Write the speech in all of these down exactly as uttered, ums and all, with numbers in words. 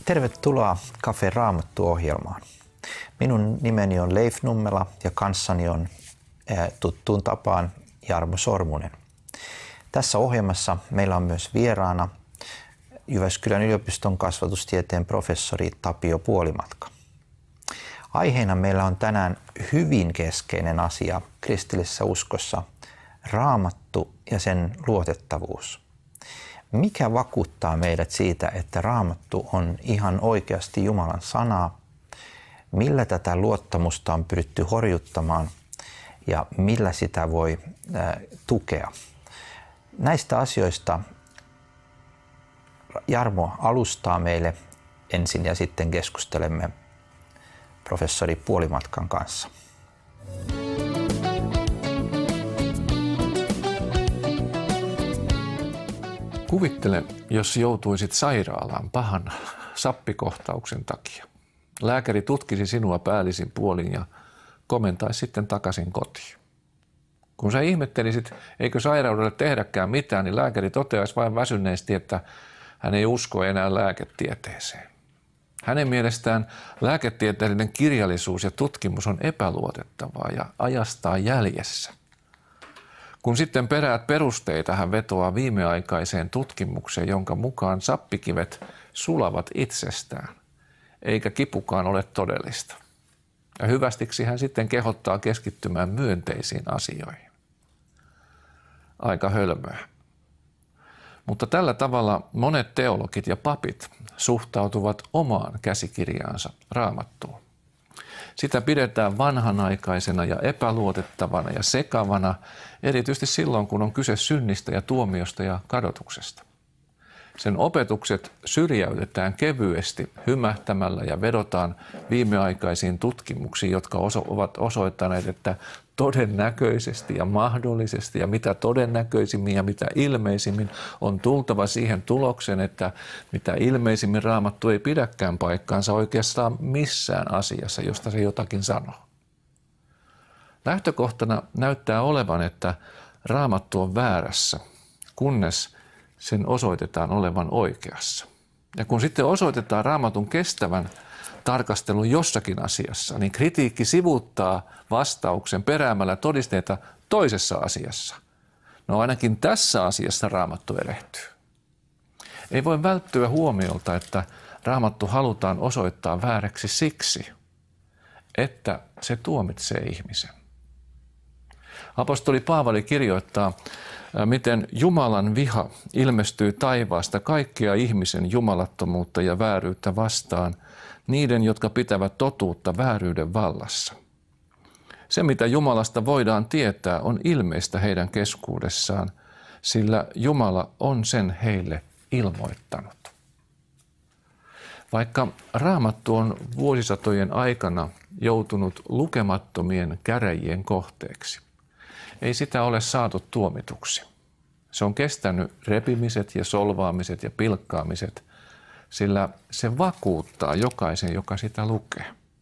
Tervetuloa Cafe Raamattu-ohjelmaan. Minun nimeni on Leif Nummela ja kanssani on tuttuun tapaan Jarmo Sormunen. Tässä ohjelmassa meillä on myös vieraana Jyväskylän yliopiston kasvatustieteen professori Tapio Puolimatka. Aiheena meillä on tänään hyvin keskeinen asia kristillisessä uskossa, Raamattu ja sen luotettavuus. Mikä vakuuttaa meidät siitä, että Raamattu on ihan oikeasti Jumalan sanaa? Millä tätä luottamusta on pyritty horjuttamaan ja millä sitä voi äh, tukea? Näistä asioista Jarmo alustaa meille ensin ja sitten keskustelemme professori Puolimatkan kanssa. Kuvittele, jos joutuisit sairaalaan pahan sappikohtauksen takia. Lääkäri tutkisi sinua päällisin puolin ja komentaisi sitten takaisin kotiin. Kun sä ihmettelisit, eikö sairaudelle tehdäkään mitään, niin lääkäri toteaisi vain väsyneesti, että hän ei usko enää lääketieteeseen. Hänen mielestään lääketieteellinen kirjallisuus ja tutkimus on epäluotettavaa ja ajastaan jäljessä. Kun sitten peräät perusteita, hän vetoaa viimeaikaiseen tutkimukseen, jonka mukaan sappikivet sulavat itsestään, eikä kipukaan ole todellista. Ja hyvästiksi hän sitten kehottaa keskittymään myönteisiin asioihin. Aika hölmöä. Mutta tällä tavalla monet teologit ja papit suhtautuvat omaan käsikirjaansa Raamattuun. Sitä pidetään vanhanaikaisena ja epäluotettavana ja sekavana, erityisesti silloin, kun on kyse synnistä ja tuomiosta ja kadotuksesta. Sen opetukset syrjäytetään kevyesti hymähtämällä ja vedotaan viimeaikaisiin tutkimuksiin, jotka oso- ovat osoittaneet, että todennäköisesti ja mahdollisesti ja mitä todennäköisimmin ja mitä ilmeisimmin on tultava siihen tulokseen, että mitä ilmeisimmin Raamattu ei pidäkään paikkaansa oikeastaan missään asiassa, josta se jotakin sanoo. Lähtökohtana näyttää olevan, että Raamattu on väärässä, kunnes sen osoitetaan olevan oikeassa. Ja kun sitten osoitetaan Raamatun kestävän tarkastelun jossakin asiassa, niin kritiikki sivuuttaa vastauksen peräämällä todisteita toisessa asiassa. No ainakin tässä asiassa Raamattu erehtyy. Ei voi välttyä huomiolta, että Raamattu halutaan osoittaa vääräksi siksi, että se tuomitsee ihmisen. Apostoli Paavali kirjoittaa, miten Jumalan viha ilmestyy taivaasta kaikkea ihmisen jumalattomuutta ja vääryyttä vastaan, niiden, jotka pitävät totuutta vääryyden vallassa. Se, mitä Jumalasta voidaan tietää, on ilmeistä heidän keskuudessaan, sillä Jumala on sen heille ilmoittanut. Vaikka Raamattu on vuosisatojen aikana joutunut lukemattomien käräjien kohteeksi, ei sitä ole saatu tuomituksi. Se on kestänyt repimiset ja solvaamiset ja pilkkaamiset, sillä se vakuuttaa jokaisen, joka sitä lukee.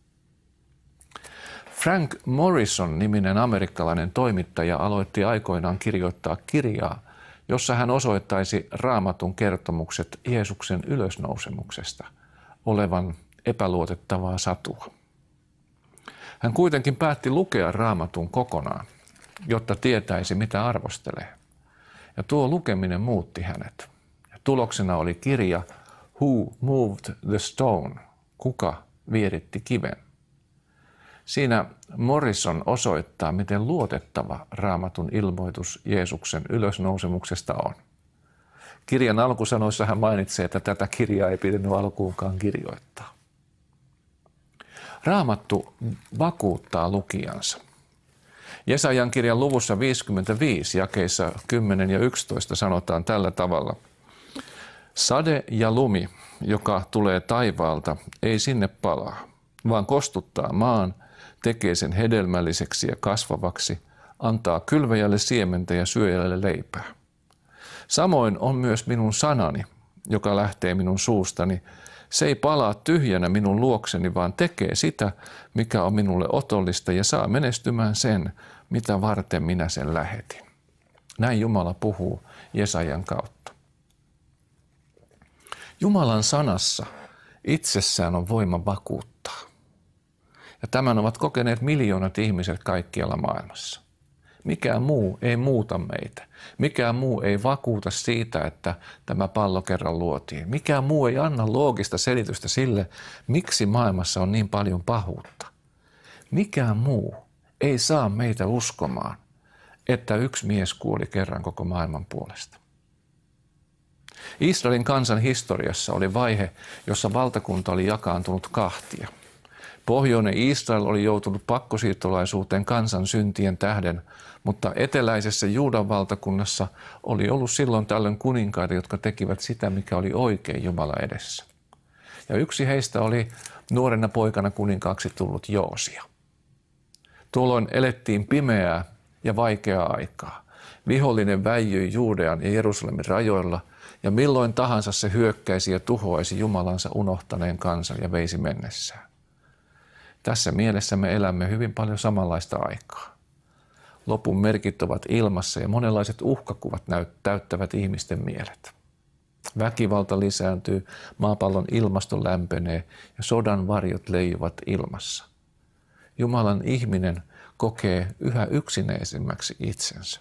Frank Morrison-niminen amerikkalainen toimittaja aloitti aikoinaan kirjoittaa kirjaa, jossa hän osoittaisi Raamatun kertomukset Jeesuksen ylösnousemuksesta olevan epäluotettavaa satua. Hän kuitenkin päätti lukea Raamatun kokonaan, jotta tietäisi, mitä arvostelee. Ja tuo lukeminen muutti hänet. Ja tuloksena oli kirja Who Moved the Stone? Kuka vieritti kiven? Siinä Morrison osoittaa, miten luotettava Raamatun ilmoitus Jeesuksen ylösnousemuksesta on. Kirjan alkusanoissa hän mainitsee, että tätä kirjaa ei pitänyt alkuunkaan kirjoittaa. Raamattu vakuuttaa lukijansa. Jesajan kirjan luvussa viisikymmentäviisi jakeissa kymmenen ja yksitoista sanotaan tällä tavalla. Sade ja lumi, joka tulee taivaalta, ei sinne palaa, vaan kostuttaa maan, tekee sen hedelmälliseksi ja kasvavaksi, antaa kylväjälle siementä ja syöjälle leipää. Samoin on myös minun sanani, joka lähtee minun suustani. Se ei palaa tyhjänä minun luokseni, vaan tekee sitä, mikä on minulle otollista ja saa menestymään sen, mitä varten minä sen lähetin. Näin Jumala puhuu Jesajan kautta. Jumalan sanassa itsessään on voima vakuuttaa. Ja tämän ovat kokeneet miljoonat ihmiset kaikkialla maailmassa. Mikään muu ei muuta meitä. Mikään muu ei vakuuta siitä, että tämä pallo kerran luotiin. Mikään muu ei anna loogista selitystä sille, miksi maailmassa on niin paljon pahuutta. Mikään muu ei saa meitä uskomaan, että yksi mies kuoli kerran koko maailman puolesta. Israelin kansan historiassa oli vaihe, jossa valtakunta oli jakaantunut kahtia. Pohjoinen Israel oli joutunut pakkosiirtolaisuuteen kansan syntien tähden, mutta eteläisessä Juudan valtakunnassa oli ollut silloin tällöin kuninkaita, jotka tekivät sitä, mikä oli oikein Jumalan edessä. Ja yksi heistä oli nuorena poikana kuninkaaksi tullut Joosia. Tuolloin elettiin pimeää ja vaikeaa aikaa. Vihollinen väijyi Juudean ja Jerusalemin rajoilla, ja milloin tahansa se hyökkäisi ja tuhoaisi Jumalansa unohtaneen kansan ja veisi mennessään. Tässä mielessä me elämme hyvin paljon samanlaista aikaa. Lopun merkit ovat ilmassa ja monenlaiset uhkakuvat täyttävät ihmisten mielet. Väkivalta lisääntyy, maapallon ilmasto lämpenee ja sodan varjot leijuvat ilmassa. Jumalan ihminen kokee yhä yksinäisemmäksi itsensä.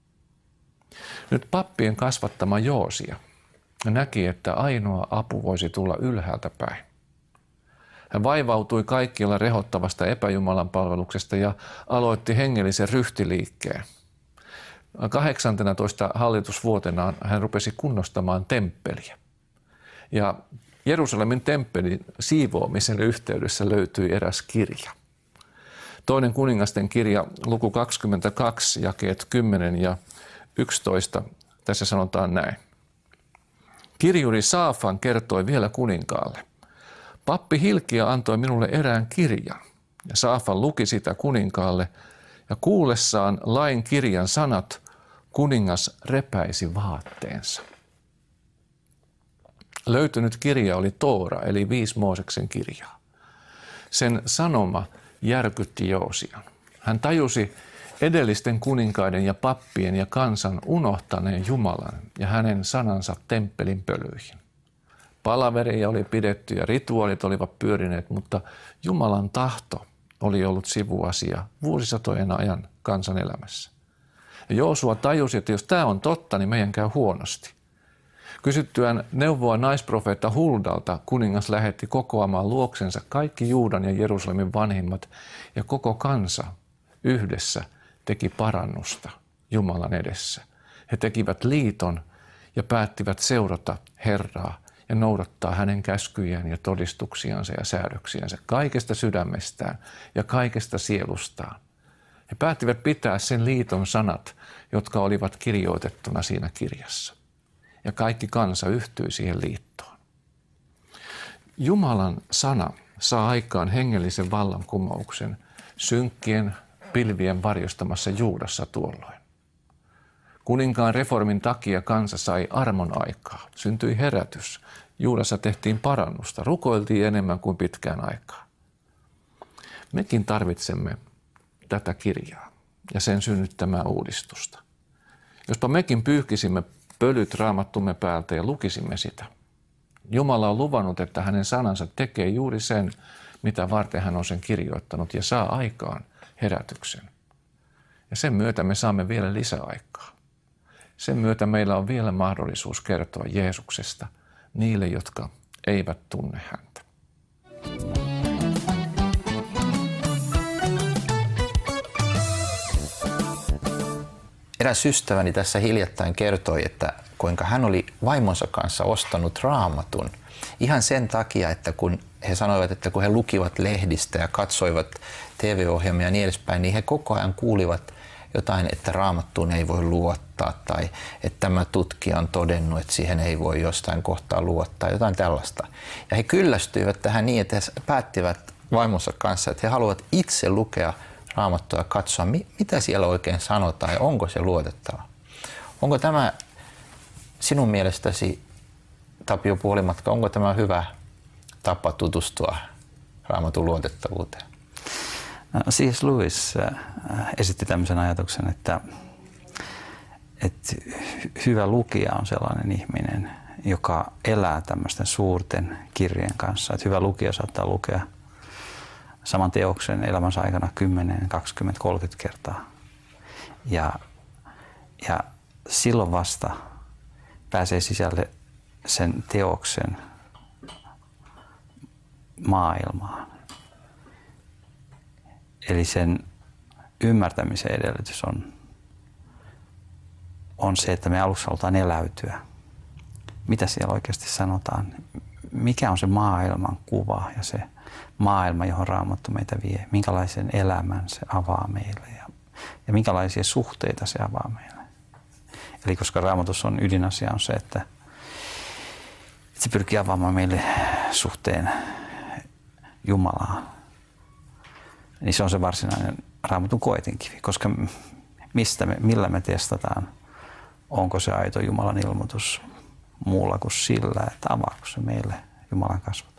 Nyt pappien kasvattama Joosia näki, että ainoa apu voisi tulla ylhäältä päin. Hän vaivautui kaikkialla rehottavasta epäjumalan palveluksesta ja aloitti hengellisen ryhtiliikkeen. kahdeksantenatoista hallitusvuotenaan hän rupesi kunnostamaan temppeliä. Ja Jerusalemin temppelin siivoamisen yhteydessä löytyi eräs kirja. Toinen kuningasten kirja, luku kaksikymmentäkaksi, jakeet kymmenen ja yksitoista, tässä sanotaan näin. Kirjuri Saafan kertoi vielä kuninkaalle. Pappi Hilkia antoi minulle erään kirjan, ja Saafan luki sitä kuninkaalle, ja kuullessaan lain kirjan sanat, kuningas repäisi vaatteensa. Löytynyt kirja oli Toora, eli viisi Mooseksen kirjaa. Sen sanoma järkytti Joosian. Hän tajusi edellisten kuninkaiden ja pappien ja kansan unohtaneen Jumalan ja hänen sanansa temppelin pölyihin. Palaveria oli pidetty ja rituaalit olivat pyörineet, mutta Jumalan tahto oli ollut sivuasia vuosisatojen ajan kansan elämässä. Ja Joosua tajusi, että jos tämä on totta, niin meidän käy huonosti. Kysyttyään neuvoa naisprofeetta Huldalta kuningas lähetti kokoamaan luoksensa kaikki Juudan ja Jerusalemin vanhimmat ja koko kansa yhdessä teki parannusta Jumalan edessä. He tekivät liiton ja päättivät seurata Herraa ja noudattaa hänen käskyjään ja todistuksiansa ja säädöksiänsä kaikesta sydämestään ja kaikesta sielustaan. He päättivät pitää sen liiton sanat, jotka olivat kirjoitettuna siinä kirjassa. Ja kaikki kansa yhtyi siihen liittoon. Jumalan sana saa aikaan hengellisen vallankumouksen synkkien pilvien varjostamassa Juudassa tuolloin. Kuninkaan reformin takia kansa sai armon aikaa. Syntyi herätys. Juudassa tehtiin parannusta. Rukoiltiin enemmän kuin pitkään aikaa. Mekin tarvitsemme tätä kirjaa ja sen synnyttämää uudistusta. Jospa mekin pyyhkisimme pölyt raamattumme päältä ja lukisimme sitä. Jumala on luvannut, että hänen sanansa tekee juuri sen, mitä varten hän on sen kirjoittanut ja saa aikaan herätyksen. Ja sen myötä me saamme vielä lisäaikaa. Sen myötä meillä on vielä mahdollisuus kertoa Jeesuksesta niille, jotka eivät tunne häntä. Eräs ystäväni tässä hiljattain kertoi, että kuinka hän oli vaimonsa kanssa ostanut Raamatun ihan sen takia, että kun he sanoivat, että kun he lukivat lehdistä ja katsoivat T V-ohjelmia ja niin edespäin, niin he koko ajan kuulivat jotain, että Raamattuun ei voi luottaa tai että tämä tutkija on todennut, että siihen ei voi jostain kohtaa luottaa, jotain tällaista. Ja he kyllästyivät tähän niin, että he päättivät vaimonsa kanssa, että he haluavat itse lukea Raamattua ja katsoa, mitä siellä oikein sanotaan ja onko se luotettava. Onko tämä sinun mielestäsi, Tapio Puolimatka, onko tämä hyvä tapa tutustua Raamatun luotettavuuteen? C S Lewis esitti tämmöisen ajatuksen, että, että hyvä lukija on sellainen ihminen, joka elää tämmöisten suurten kirjeen kanssa. Että hyvä lukija saattaa lukea saman teoksen elämänsä aikana kymmenen, kaksikymmentä, kolmekymmentä kertaa. Ja, ja silloin vasta pääsee sisälle sen teoksen maailmaan. Eli sen ymmärtämisen edellytys on, on se, että me alussa halutaan eläytyä. Mitä siellä oikeasti sanotaan? Mikä on se maailman kuva ja se maailma, johon Raamattu meitä vie? Minkälaisen elämän se avaa meille ja, ja minkälaisia suhteita se avaa meille? Eli koska Raamatussa on ydinasia on se, että, että se pyrkii avaamaan meille suhteen Jumalaan, niin se on se varsinainen Raamatun koetinkivi, koska mistä me, millä me testataan, onko se aito Jumalan ilmoitus muulla kuin sillä, että avaako se meille Jumalan kasvot.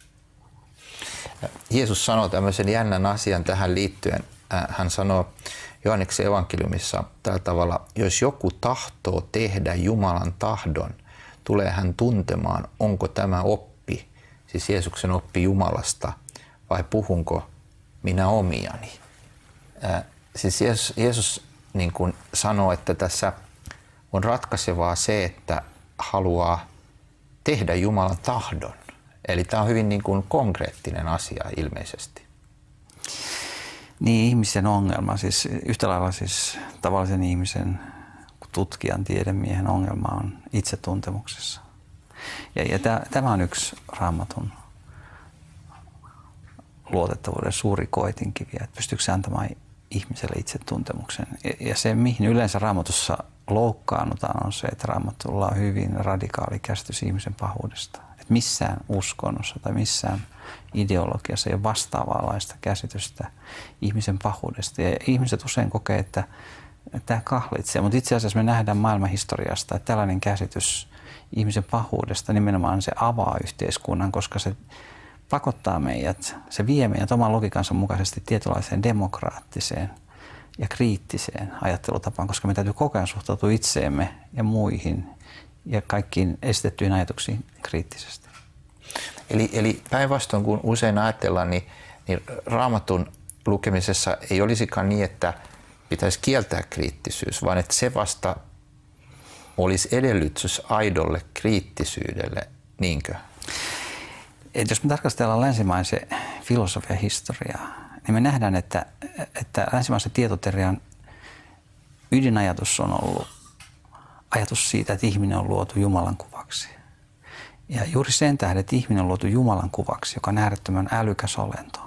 Jeesus sanoo tämmöisen jännän asian tähän liittyen. Hän sanoo Johanneksen evankeliumissa tällä tavalla, jos joku tahtoo tehdä Jumalan tahdon, tulee hän tuntemaan, onko tämä oppi, siis Jeesuksen oppi Jumalasta, vai puhunko minä omiani. Äh, siis Jeesus, Jeesus niin kuin sanoo, että tässä on ratkaisevaa se, että haluaa tehdä Jumalan tahdon. Eli tämä on hyvin niin kuin konkreettinen asia ilmeisesti. Niin, ihmisen ongelma, siis yhtä lailla siis tavallisen ihmisen, tutkijan, tiedemiehen ongelma on itsetuntemuksessa. Ja, ja tämä, tämä on yksi Raamatun luotettavuuden suuri koetinkivi, että pystyykö se antamaan ihmiselle itsetuntemuksen. Ja, ja se, mihin yleensä Raamatussa loukkaannutaan, on se, että Raamatulla on hyvin radikaali käsitys ihmisen pahuudesta. Että missään uskonnossa tai missään ideologiassa ei ole vastaavanlaista käsitystä ihmisen pahuudesta. Ja ihmiset usein kokee, että tämä kahlitsee, mutta itse asiassa me nähdään maailmanhistoriasta, että tällainen käsitys ihmisen pahuudesta nimenomaan se avaa yhteiskunnan, koska se pakottaa meidät, se vie meidät oman logiikansa mukaisesti tietynlaiseen demokraattiseen ja kriittiseen ajattelutapaan, koska me täytyy koko ajan suhtautua itseemme ja muihin ja kaikkiin esitettyihin ajatuksiin kriittisesti. Eli, eli päinvastoin kun usein ajatellaan, niin, niin Raamatun lukemisessa ei olisikaan niin, että pitäisi kieltää kriittisyys, vaan että se vasta olisi edellytys aidolle kriittisyydelle, niinkö? Et jos me tarkastellaan länsimaisen filosofian historiaa, niin me nähdään, että, että länsimaisen tietoteorian ydinajatus on ollut ajatus siitä, että ihminen on luotu Jumalan kuvaksi. Ja juuri sen tähden, että ihminen on luotu Jumalan kuvaksi, joka on äärettömän älykäs olento,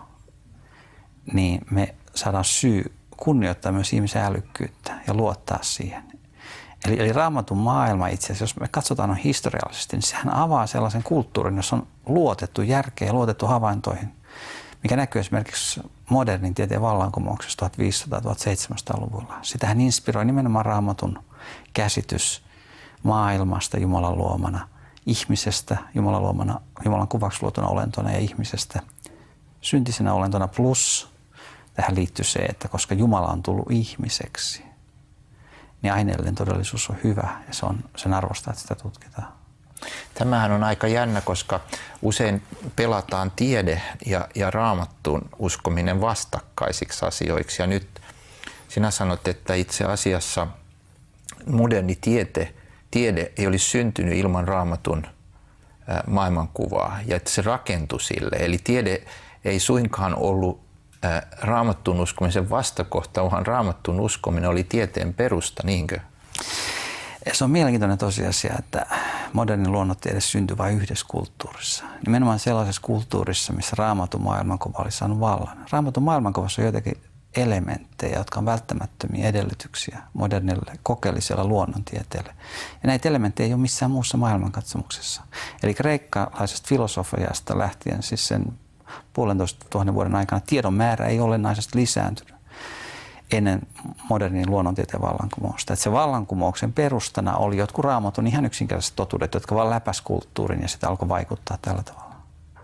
niin me saadaan syy kunnioittaa myös ihmisen älykkyyttä ja luottaa siihen. Eli, eli Raamatun maailma itse asiassa, jos me katsotaan on historiallisesti, niin sehän avaa sellaisen kulttuurin, jossa on luotettu järkeen ja luotettu havaintoihin, mikä näkyy esimerkiksi modernin tieteen vallankumouksessa tuhatviisisataa-tuhatseitsemänsataa-luvulla. Sitähän inspiroi nimenomaan Raamatun käsitys maailmasta Jumalan luomana, ihmisestä Jumalan luomana, Jumalan kuvaksi luotuna olentona ja ihmisestä syntisenä olentona, plus tähän liittyy se, että koska Jumala on tullut ihmiseksi, niin aineellinen todellisuus on hyvä ja se on sen arvosta, että sitä tutkitaan. Tämähän on aika jännä, koska usein pelataan tiede ja, ja Raamattuun uskominen vastakkaisiksi asioiksi. Ja nyt sinä sanot, että itse asiassa moderni tiede, tiede ei olisi syntynyt ilman Raamatun ää, maailmankuvaa ja että se rakentui sille. Eli tiede ei suinkaan ollut ää, Raamattuun uskomisen vastakohta, vaan Raamattuun uskominen oli tieteen perusta, niinkö? Se on mielenkiintoinen tosiasia, että moderni luonnontiede syntyi vain yhdessä kulttuurissa. Nimenomaan sellaisessa kulttuurissa, missä Raamatun maailmankuva oli saanut vallan. Raamatun maailmankuvassa on joitakin elementtejä, jotka on välttämättömiä edellytyksiä modernille kokeelliselle luonnontieteelle. Ja näitä elementtejä ei ole missään muussa maailmankatsomuksessa. Eli kreikkalaisesta filosofiasta lähtien, siis sen puolentoista tuhannen vuoden aikana, tiedon määrä ei olennaisesti lisääntynyt ennen modernin luonnontieteen vallankumousta. Että se vallankumouksen perustana oli jotkut Raamatun ihan yksinkertaiset totuudet, jotka vaan läpäsi kulttuurin ja sitä alkoi vaikuttaa tällä tavalla.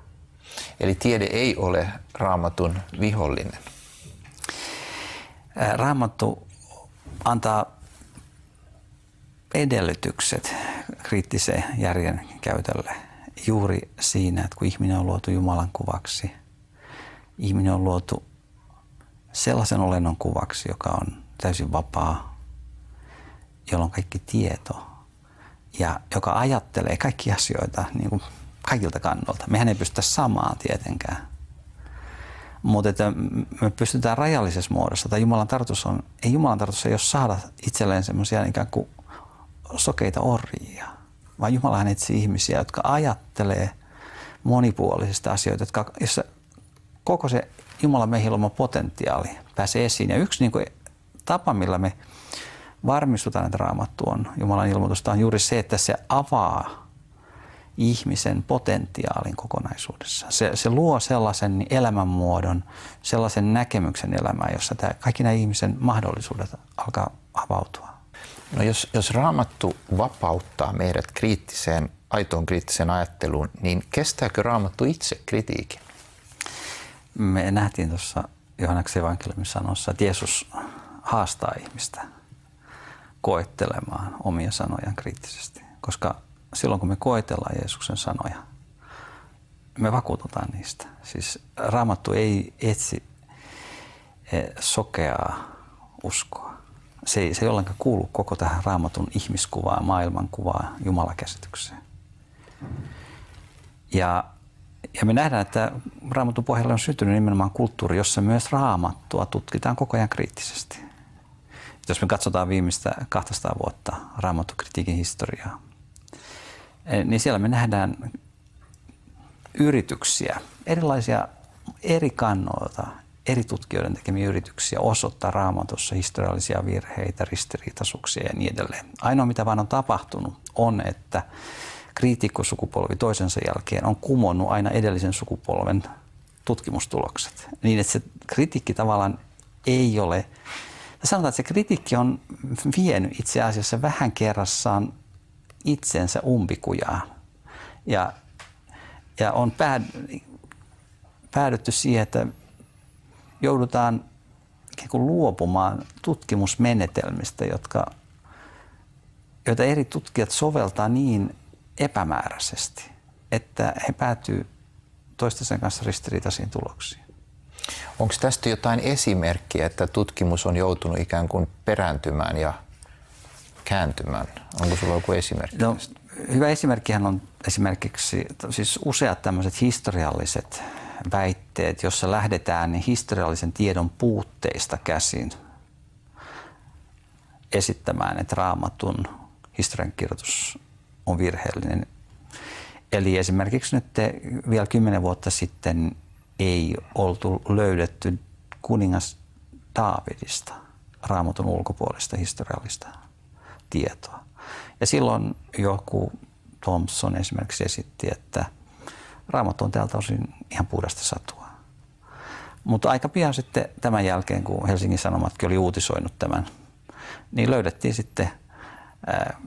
Eli tiede ei ole Raamatun vihollinen? Raamattu antaa edellytykset kriittiseen järjen käytölle juuri siinä, että kun ihminen on luotu Jumalan kuvaksi, ihminen on luotu sellaisen olennon kuvaksi, joka on täysin vapaa, jolla on kaikki tieto ja joka ajattelee kaikkia asioita niin kuin kaikilta kannolta. Mehän ei pystytä samaan tietenkään, mutta että me pystytään rajallisessa muodossa, tai Jumalan tarkoitus on, ei Jumalan tarkoitus ei ole saada itselleen semmoisia ikään kuin sokeita orjia, vaan Jumalahan etsii ihmisiä, jotka ajattelee monipuolisista asioita, jotka, jossa koko se Jumalan meihin luoma potentiaali pääsee esiin. Ja yksi niin kuin, tapa, millä me varmistutaan, että Raamattu on Jumalan ilmoitusta, on juuri se, että se avaa ihmisen potentiaalin kokonaisuudessaan. Se, se luo sellaisen elämänmuodon, sellaisen näkemyksen elämään, jossa tämä, kaikki nämä ihmisen mahdollisuudet alkaa avautua. No jos, jos Raamattu vapauttaa meidät kriittiseen, aitoon kriittiseen ajatteluun, niin kestääkö Raamattu itse kritiikin? Me nähtiin tuossa Johanneksen evankeliumin sanossa, että Jeesus haastaa ihmistä koettelemaan omia sanojaan kriittisesti, koska silloin kun me koetellaan Jeesuksen sanoja, me vakuututaan niistä. Siis Raamattu ei etsi sokeaa uskoa. Se ei, se ei ollenkaan kuulu koko tähän Raamatun ihmiskuvaan, maailmankuvaan, Jumalakäsitykseen. Ja, ja me nähdään, että Raamatun pohjalle on syntynyt nimenomaan kulttuuri, jossa myös Raamattua tutkitaan koko ajan kriittisesti. Jos me katsotaan viimeistä kaksisataa vuotta Raamattukritiikin historiaa, niin siellä me nähdään yrityksiä, erilaisia eri kannoilta, eri tutkijoiden tekemiä yrityksiä osoittaa Raamatussa historiallisia virheitä, ristiriitaisuuksia ja niin edelleen. Ainoa mitä vaan on tapahtunut on, että kriitikkosukupolvi toisensa jälkeen on kumonnut aina edellisen sukupolven tutkimustulokset. Niin että se kritiikki tavallaan ei ole, sanotaan, että se kritiikki on vienyt itse asiassa vähän kerrassaan itsensä umpikujaan ja, ja on pääd, päädytty siihen, että joudutaan luopumaan tutkimusmenetelmistä, jotka, joita eri tutkijat soveltaa niin epämääräisesti, että he päätyy toistensa kanssa ristiriitaisiin tuloksiin. Onko tästä jotain esimerkkiä, että tutkimus on joutunut ikään kuin perääntymään ja kääntymään? Onko sulla joku esimerkki? No, hyvä esimerkkihän on esimerkiksi siis useat tämmöiset historialliset väitteet, jossa lähdetään historiallisen tiedon puutteista käsin esittämään, että Raamatun historiankirjoitus on virheellinen. Eli esimerkiksi nyt vielä kymmenen vuotta sitten ei oltu löydetty kuningas Daavidista Raamatun ulkopuolista historiallista tietoa. Ja silloin joku Thompson esimerkiksi esitti, että Raamattu on tältä osin ihan puhdasta satua. Mutta aika pian sitten tämän jälkeen, kun Helsingin Sanomatkin oli uutisoinut tämän, niin löydettiin sitten ää,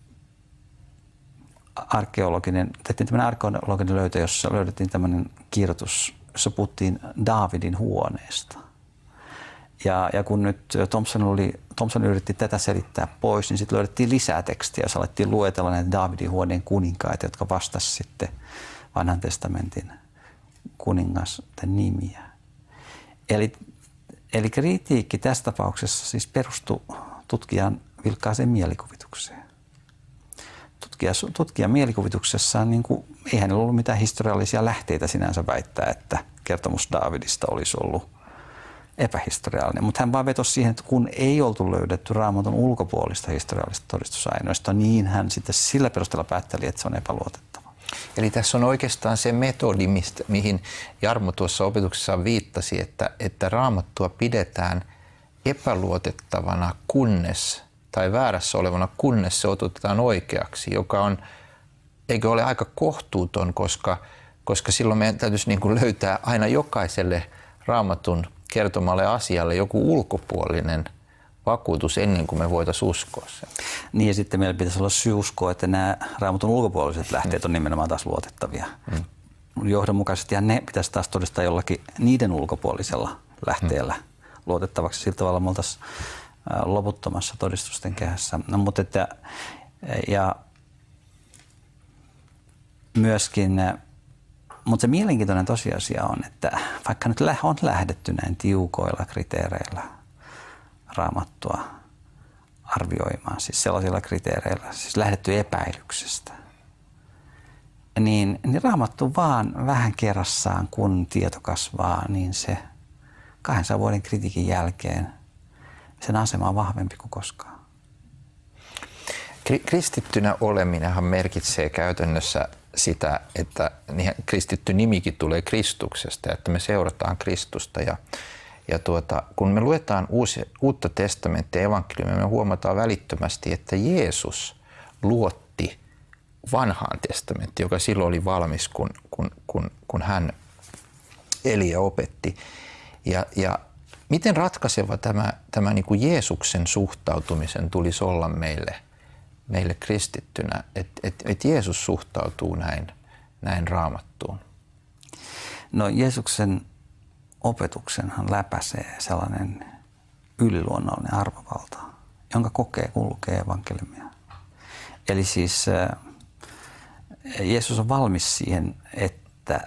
arkeologinen, tehtiin tämmöinen arkeologinen löytö, jossa löydettiin tämmöinen kirjoitus, jossa puhuttiin Daavidin huoneesta. Ja, ja kun nyt Thompson, oli, Thompson yritti tätä selittää pois, niin sitten löydettiin lisää tekstiä, jossa alettiin luetella näitä Daavidin huoneen kuninkaita, jotka vastasivat sitten Vanhan testamentin kuningasten nimiä. Eli, eli kritiikki tässä tapauksessa siis perustui tutkijan vilkkaaseen mielikuvitukseen. Tutkija, tutkijan mielikuvituksessaan niin kuin, ei hänellä ollut mitään historiallisia lähteitä sinänsä väittää, että kertomus Daavidista olisi ollut epähistoriallinen, mutta hän vaan vetosi siihen, että kun ei oltu löydetty Raamatun ulkopuolista historiallista todistusaineistoa, niin hän sitten sillä perusteella päätteli, että se on epäluotettava. Eli tässä on oikeastaan se metodi, mistä, mihin Jarmo tuossa opetuksessa viittasi, että, että Raamattua pidetään epäluotettavana kunnes, tai väärässä olevana kunnes se otetaan oikeaksi, joka on, eikö ole aika kohtuuton, koska, koska silloin meidän täytyisi niin kuin löytää aina jokaiselle Raamatun kertomalle asialle joku ulkopuolinen vakuutus ennen kuin me voitaisiin uskoa sen. Niin ja sitten meillä pitäisi olla syy uskoa, että nämä Raamatun ulkopuoliset lähteet on nimenomaan taas luotettavia. Mm. Johdonmukaisestihan ne pitäisi taas todistaa jollakin niiden ulkopuolisella lähteellä mm. luotettavaksi. Sillä tavalla me oltaisiin loputtomassa todistusten kehässä. No, mutta että, ja myöskin, mutta se mielenkiintoinen tosiasia on, että vaikka nyt on lähdetty näin tiukoilla kriteereillä Raamattua arvioimaan, siis sellaisilla kriteereillä, siis lähdetty epäilyksestä, niin, niin Raamattu vaan vähän kerrassaan, kun tieto kasvaa, niin se kahdensadan vuoden kritiikin jälkeen sen asema on vahvempi kuin koskaan. Kristittynä oleminenhan merkitsee käytännössä sitä, että kristitty nimikin tulee Kristuksesta, että me seurataan Kristusta. Ja, ja tuota, kun me luetaan uusi, uutta testamenttia evankeliumia, me huomataan välittömästi, että Jeesus luotti vanhaan testamenttiin, joka silloin oli valmis, kun, kun, kun, kun hän eli ja opetti. Ja, ja miten ratkaiseva tämä, tämä niin kuin Jeesuksen suhtautumisen tulisi olla meille, meille kristittynä, että et, et Jeesus suhtautuu näin, näin Raamattuun? No Jeesuksen opetuksenhan läpäisee sellainen yliluonnollinen arvovalta, jonka kokee, kun lukee evankeliumia. Eli siis Jeesus on valmis siihen, että,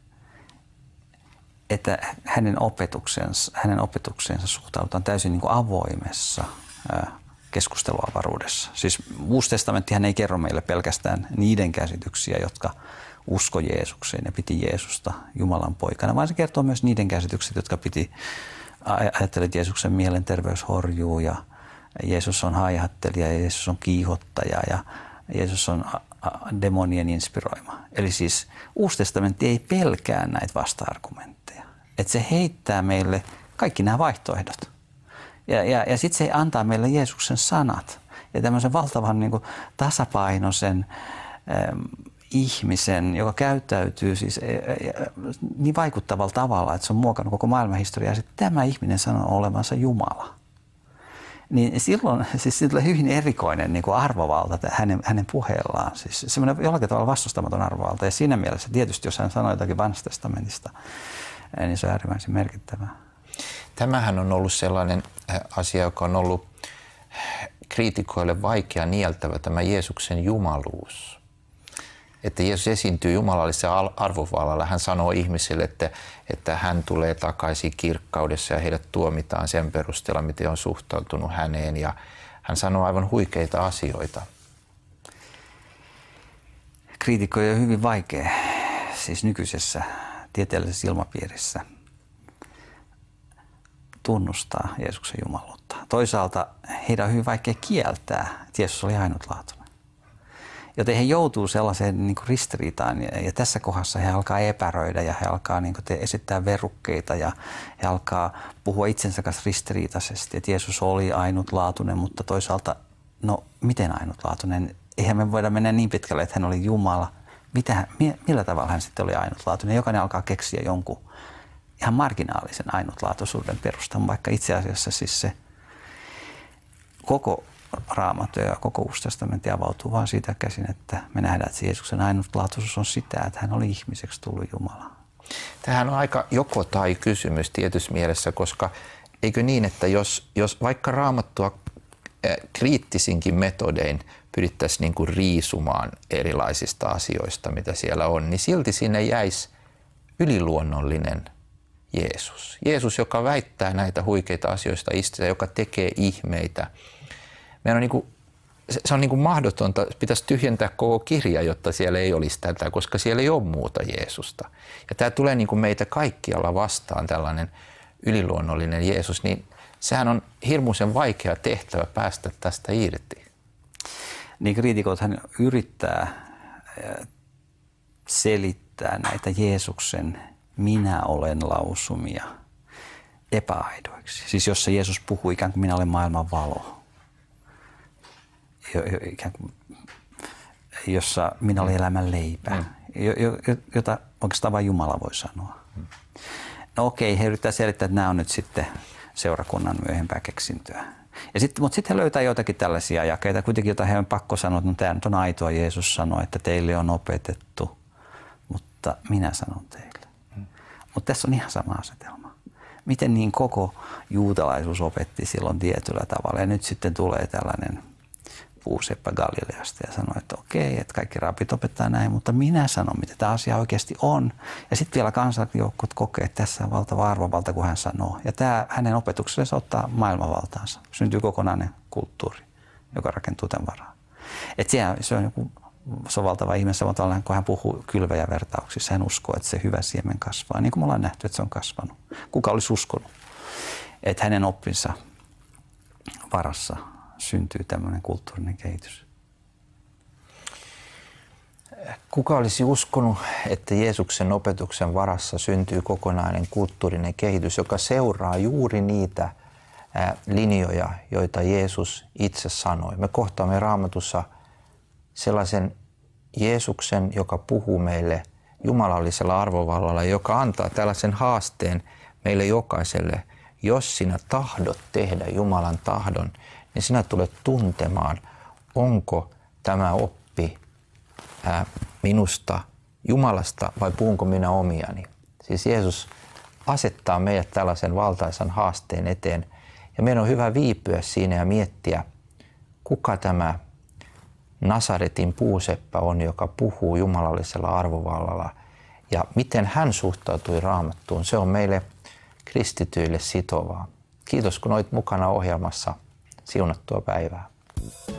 että hänen opetuksensa, hänen opetuksensa suhtaudutaan täysin niin kuin avoimessa keskusteluavaruudessa. Siis Uusi testamenttihan ei kerro meille pelkästään niiden käsityksiä, jotka usko Jeesukseen ja piti Jeesusta Jumalan poikana, vaan se kertoo myös niiden käsitykset, jotka piti ajattelemaan, että Jeesuksen mielenterveys horjuu ja Jeesus on haihattelija ja Jeesus on kiihottaja ja Jeesus on demonien inspiroima. Eli siis Uusi testamentti ei pelkää näitä vasta-argumentteja. Että se heittää meille kaikki nämä vaihtoehdot. Ja, ja, ja sitten se antaa meille Jeesuksen sanat ja tämmöisen valtavan niin kuin tasapainoisen ähm, ihmisen, joka käyttäytyy siis äh, niin vaikuttavalla tavalla, että se on muokannut koko maailmanhistoriaa. Sitten tämä ihminen sanoo olevansa Jumala. Niin silloin siis tulee hyvin erikoinen niin kuin arvovalta hänen, hänen puheellaan. Siis semmoinen jollakin tavalla vastustamaton arvovalta. Ja siinä mielessä tietysti, jos hän sanoo jotakin Vanhasta testamentista, niin se on äärimmäisen merkittävää. Tämähän on ollut sellainen asia, joka on ollut kriitikoille vaikea nieltävä, tämä Jeesuksen jumaluus. Että Jeesus esiintyy jumalallisella arvovallalla. Hän sanoo ihmisille, että, että hän tulee takaisin kirkkaudessa ja heidät tuomitaan sen perusteella, miten on suhtautunut häneen. Ja hän sanoo aivan huikeita asioita. Kriitikkoja on hyvin vaikea, siis nykyisessä tieteellisessä ilmapiirissä, tunnustaa Jeesuksen jumaluutta. Toisaalta heidän on hyvin vaikea kieltää, että Jeesus oli ainutlaatuinen. Joten he joutuu sellaiseen niin kuin ristiriitaan ja, ja tässä kohdassa he alkaa epäröidä ja he alkaa niin kuin te, esittää verukkeita ja he alkaa puhua itsensä kanssa ristiriitaisesti, että Jeesus oli ainutlaatuinen, mutta toisaalta, no miten ainutlaatuinen? Eihän me voida mennä niin pitkälle, että hän oli Jumala. Mitä, millä tavalla hän sitten oli ainutlaatuinen? Jokainen alkaa keksiä jonkun ihan marginaalisen ainutlaatuisuuden perustan, vaikka itse asiassa siis se koko Raamattu ja koko Uusi testamentti avautuu vaan siitä käsin, että me nähdään, että Jeesuksen ainutlaatuisuus on sitä, että hän oli ihmiseksi tullut Jumala. Tämähän on aika joko tai kysymys tietyssä mielessä, koska eikö niin, että jos, jos vaikka Raamattua kriittisinkin metodein pyrittäisiin niin kuin riisumaan erilaisista asioista, mitä siellä on, niin silti sinne jäisi yliluonnollinen Jeesus. Jeesus, joka väittää näitä huikeita asioista itsensä, joka tekee ihmeitä. Meidän on niin kuin, se on niin kuin mahdotonta, pitäisi tyhjentää koko kirja, jotta siellä ei olisi tätä, koska siellä ei ole muuta Jeesusta. Ja tämä tulee niin kuin meitä kaikkialla vastaan, tällainen yliluonnollinen Jeesus, niin sehän on hirmuisen vaikea tehtävä päästä tästä irti. Niin kriitikothan yrittää selittää näitä Jeesuksen minä olen lausumia epäaidoiksi. Siis jossa Jeesus puhuu ikään kuin minä olen maailman valo. Ikään kuin, jossa minä olen elämän leipä, mm. jota oikeastaan vain Jumala voi sanoa. Mm. No okei, he yrittävät selittää, että nämä on nyt sitten seurakunnan myöhempää keksintöä. Ja sit, mutta sitten he löytää joitakin tällaisia jakeita, kuitenkin joita he on pakko sanoa, että no, tämä nyt on aitoa. Jeesus sanoi, että teille on opetettu, mutta minä sanon teille. Mm. Mutta tässä on ihan sama asetelma. Miten niin koko juutalaisuus opetti silloin tietyllä tavalla ja nyt sitten tulee tällainen puuseppä Galileasta ja sanoi, että okei, että kaikki raapit opettaa näin, mutta minä sanon, mitä tämä asia oikeasti on. Ja sitten vielä kansanjoukot kokee, että tässä on valtava arvovalta, kun hän sanoo. Ja tämä hänen opetuksellensa ottaa maailmanvaltaansa. Syntyy kokonainen kulttuuri, joka rakentuu tämän varaan. Että se on joku, se on valtava ihme, tavallaan, kun hän puhuu kylväjävertauksissa, hän uskoo, että se hyvä siemen kasvaa. Niin kuin me ollaan nähty, että se on kasvanut. Kuka olisi uskonut, että hänen oppinsa varassa syntyy tämmöinen kulttuurinen kehitys? Kuka olisi uskonut, että Jeesuksen opetuksen varassa syntyy kokonainen kulttuurinen kehitys, joka seuraa juuri niitä linjoja, joita Jeesus itse sanoi. Me kohtaamme Raamatussa sellaisen Jeesuksen, joka puhuu meille jumalallisella arvovallalla, joka antaa tällaisen haasteen meille jokaiselle. Jos sinä tahdot tehdä Jumalan tahdon, niin sinä tulet tuntemaan, onko tämä oppi ää, minusta Jumalasta vai puhunko minä omiani. Siis Jeesus asettaa meidät tällaisen valtaisan haasteen eteen ja meidän on hyvä viipyä siinä ja miettiä, kuka tämä Nasaretin puuseppä on, joka puhuu jumalallisella arvovallalla ja miten hän suhtautui Raamattuun. Se on meille kristityille sitovaa. Kiitos kun olit mukana ohjelmassa. Siunattua päivää.